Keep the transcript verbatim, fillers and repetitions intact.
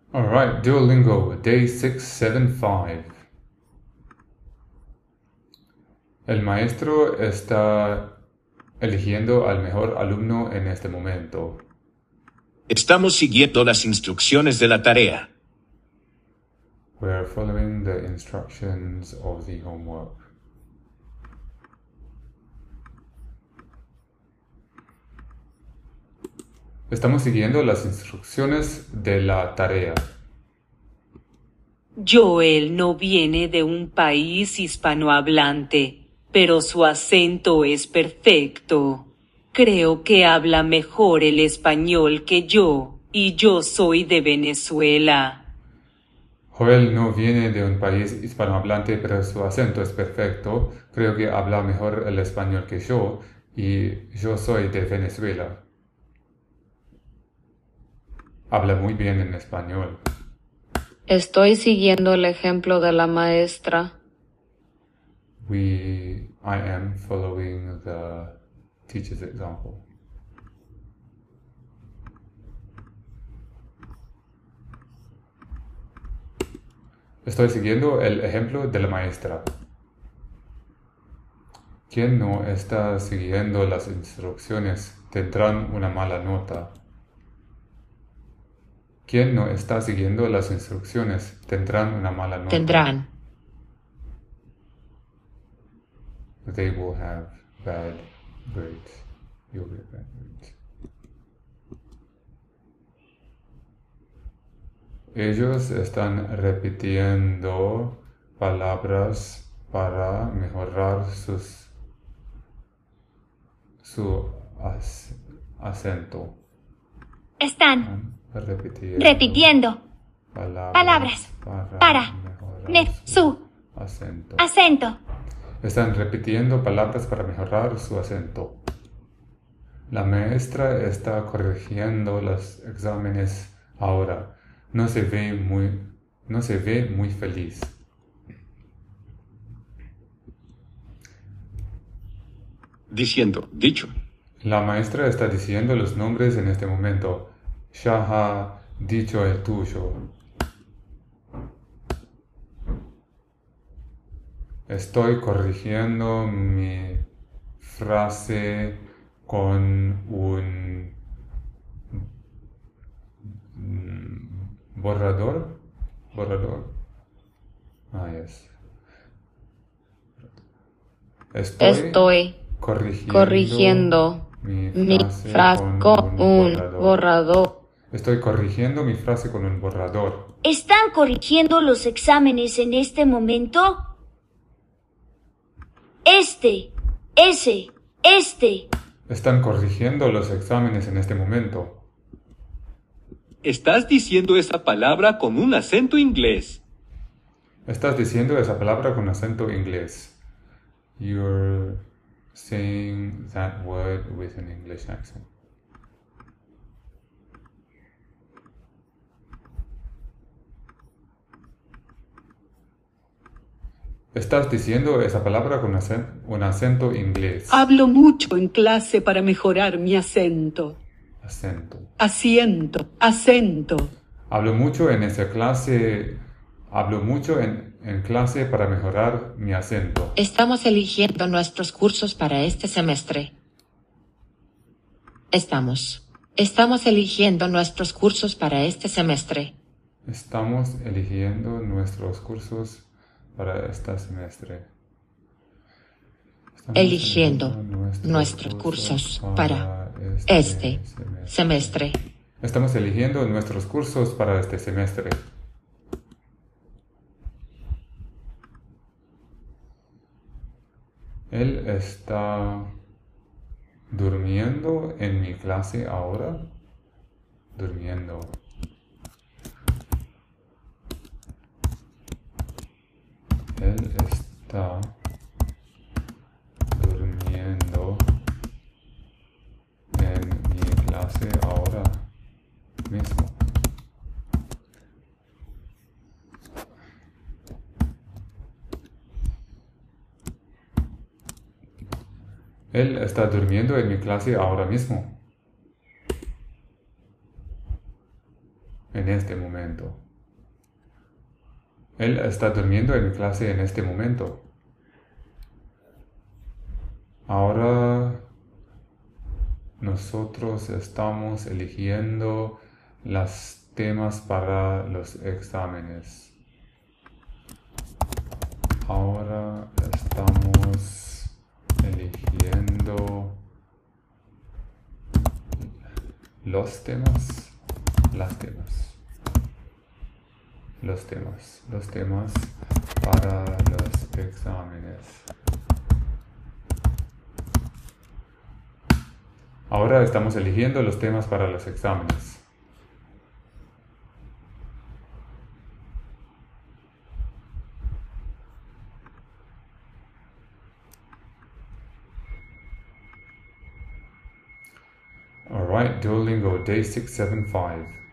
Alright, Duolingo, day six seven five. El maestro está eligiendo al mejor alumno en este momento. Estamos siguiendo las instrucciones de la tarea. We're following the instructions of the homework. Estamos siguiendo las instrucciones de la tarea. Joel no viene de un país hispanohablante, pero su acento es perfecto. Creo que habla mejor el español que yo, y yo soy de Venezuela. Joel no viene de un país hispanohablante, pero su acento es perfecto. Creo que habla mejor el español que yo, y yo soy de Venezuela. Habla muy bien en español. Estoy siguiendo el ejemplo de la maestra. We, I am following the teacher's example. Estoy siguiendo el ejemplo de la maestra. Quien no está siguiendo las instrucciones tendrán una mala nota. Quien no está siguiendo las instrucciones tendrán una mala nota. Tendrán. They will have bad grades. You'll get bad grades. Ellos están repitiendo palabras para mejorar sus, su ac- acento. Están repitiendo, repitiendo palabras, palabras para, para mejorar me- su acento. acento. Están repitiendo palabras para mejorar su acento. La maestra está corrigiendo los exámenes ahora. No se ve muy, no se ve muy feliz. Diciendo, dicho. La maestra está diciendo los nombres en este momento. Ya ha dicho el tuyo. Estoy corrigiendo mi frase con un borrador. Borrador. Ah, yes. Estoy, Estoy corrigiendo, corrigiendo mi mi frase, frase con, con un un borrador. borrador. Estoy corrigiendo mi frase con un borrador. ¿Están corrigiendo los exámenes en este momento? Este, ese, este. Están corrigiendo los exámenes en este momento. Estás diciendo esa palabra con un acento inglés. Estás diciendo esa palabra con acento inglés. You're saying that word with an English accent. Estás diciendo esa palabra con acen- un acento inglés. Hablo mucho en clase para mejorar mi acento. Acento. Asiento, acento. Hablo mucho en esa clase. Hablo mucho en, en clase para mejorar mi acento. Estamos eligiendo nuestros cursos para este semestre. Estamos. Estamos eligiendo nuestros cursos para este semestre. Estamos eligiendo nuestros cursos para este semestre. Estamos Eligiendo nuestros nuestros cursos para este semestre. Estamos eligiendo nuestros cursos para este semestre. Él está durmiendo en mi clase ahora. Durmiendo. Él está durmiendo en mi clase ahora mismo. Él está durmiendo en mi clase ahora mismo. en este momento. Él está durmiendo en clase en este momento. Ahora nosotros estamos eligiendo los temas para los exámenes. Ahora estamos eligiendo los temas, las temas, los temas, los temas para los exámenes. Ahora estamos eligiendo los temas para los exámenes. Alright, Duolingo, day six seven five.